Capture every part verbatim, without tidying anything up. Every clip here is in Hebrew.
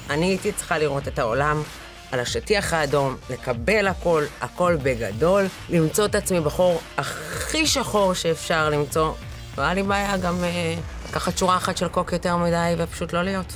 אני הייתי צריכה לראות את העולם על השטיח האדום, לקבל הכל, הכל בגדול, למצוא את עצמי בחור הכי שחור שאפשר למצוא. והיה לי בעיה גם אה, לקחת שורה אחת של קוק יותר מדי ופשוט לא להיות.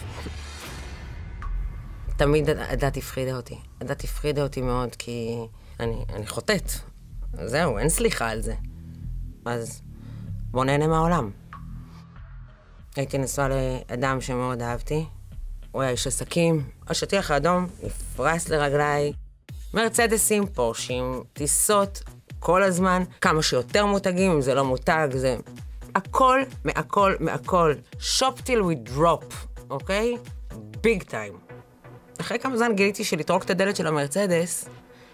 תמיד הדת הפחידה אותי. הדת הפחידה אותי מאוד כי אני, אני חוטאת. זהו, אין סליחה על זה. אז בוא נהנה מהעולם. הייתי נשואה לאדם שמאוד אהבתי. הוא היה איש עסקים. השטיח האדום נפרס לרגליי. מרצדסים, פורשים, טיסות כל הזמן. כמה שיותר מותגים, אם זה לא מותג, זה... הכל, מהכל, מהכל. shop till we drop, אוקיי? ביג טיים. אחרי כמה זמן גיליתי שלטרוק את הדלת של המרצדס,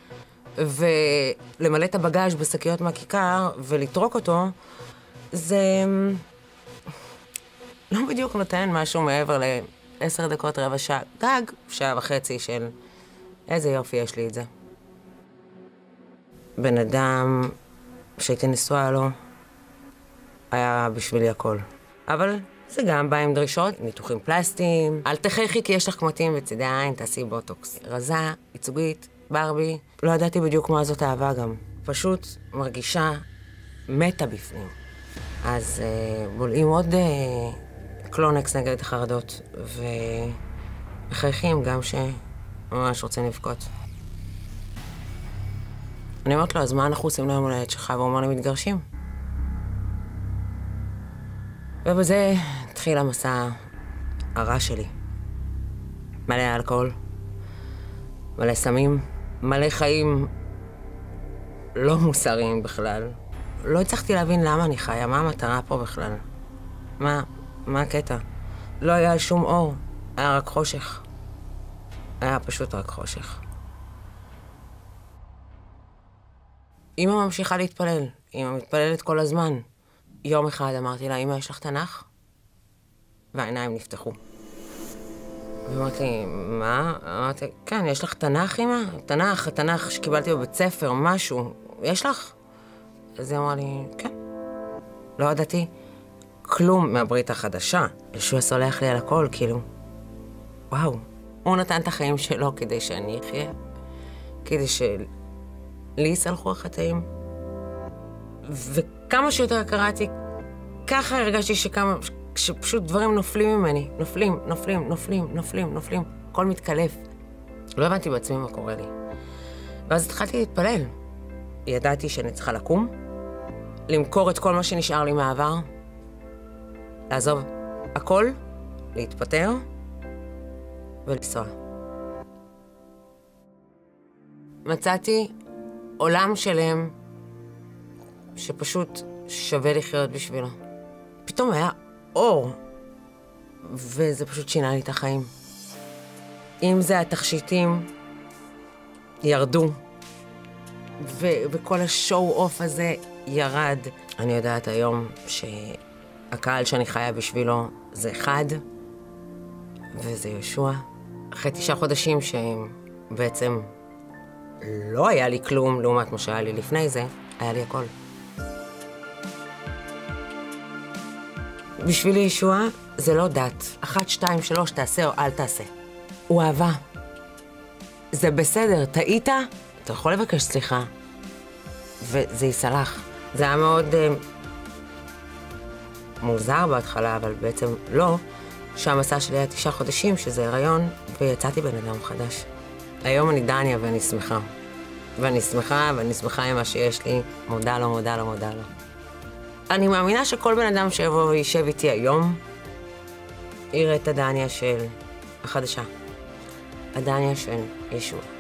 ולמלא את הבגאז' בשקיות מהכיכר, ולטרוק אותו, זה לא בדיוק נותן משהו מעבר לעשר דקות, רבע שעה, גג, שעה וחצי של איזה יופי יש לי את זה. בן אדם שהייתי נשואה לו, היה בשבילי הכל. אבל זה גם בא עם דרישות, ניתוחים פלסטיים. אל תחייכי כי יש לך קמטים בצדי העין, תעשי בוטוקס. רזה, ייצוגית, ברבי. לא ידעתי בדיוק מה זאת אהבה גם. פשוט מרגישה מתה בפנים. אז אה, בולעים עוד אה, קלונקס נגד החרדות, ומחייכים גם שממש רוצים לבכות. אני אומרת לו, אז מה אנחנו עושים ליום הולדת שלך? והוא אומר לי, מתגרשים. ובזה התחיל המסע הרע שלי. מלא אלכוהול, מלא סמים, מלא חיים לא מוסריים בכלל. לא הצלחתי להבין למה אני חיה, מה המטרה פה בכלל. מה, מה הקטע? לא היה שום אור, היה רק חושך. היה פשוט רק חושך. אמא ממשיכה להתפלל, אמא מתפללת כל הזמן. יום אחד אמרתי לה, אמא, יש לך תנ"ך? והעיניים נפתחו. ואמרתי לי, מה? אמרתי, כן, יש לך תנ"ך, אמא? תנ"ך, תנ"ך שקיבלתי בבית ספר, משהו. יש לך? אז היא אמרה לי, כן. לא ידעתי כלום מהברית החדשה. ישוע סולח לי על הכל, כאילו. וואו. הוא נתן את החיים שלו כדי שאני אחיה. כדי שלי יסלחו החטאים. וכמה שיותר קראתי, ככה הרגשתי שכמה, שפשוט דברים נופלים ממני. נופלים, נופלים, נופלים, נופלים, נופלים. הכל מתקלף. לא הבנתי בעצמי מה קורה לי. ואז התחלתי להתפלל. ידעתי שאני צריכה לקום, למכור את כל מה שנשאר לי מהעבר, לעזוב הכל, להתפטר ולנסוע. מצאתי עולם שלם שפשוט שווה לחיות בשבילו. פתאום היה אור, וזה פשוט שינה לי את החיים. אם זה התכשיטים ירדו, ו- וכל השואו-אוף הזה ירד. אני יודעת היום שהקהל שאני חיה בשבילו זה אחד, וזה ישוע. אחרי תשעה חודשים שבעצם לא היה לי כלום לעומת מה שהיה לי לפני זה, היה לי הכל. בשבילי ישוע זה לא דת. אחת, שתיים, שלוש, תעשה או אל תעשה. הוא אהבה. זה בסדר, טעית? אתה יכול לבקש סליחה. וזה יסלח. זה היה מאוד uh, מוזר בהתחלה, אבל בעצם לא, שהמסע שלי היה תשעה חודשים, שזה הריון, ויצאתי בן אדם חדש. היום אני דניה ואני שמחה. ואני שמחה, ואני שמחה עם מה שיש לי. מודה לו, מודה לו, מודה לו. אני מאמינה שכל בן אדם שיבוא וישב איתי היום, יראה את הדניה של החדשה. הדניה של ישוע.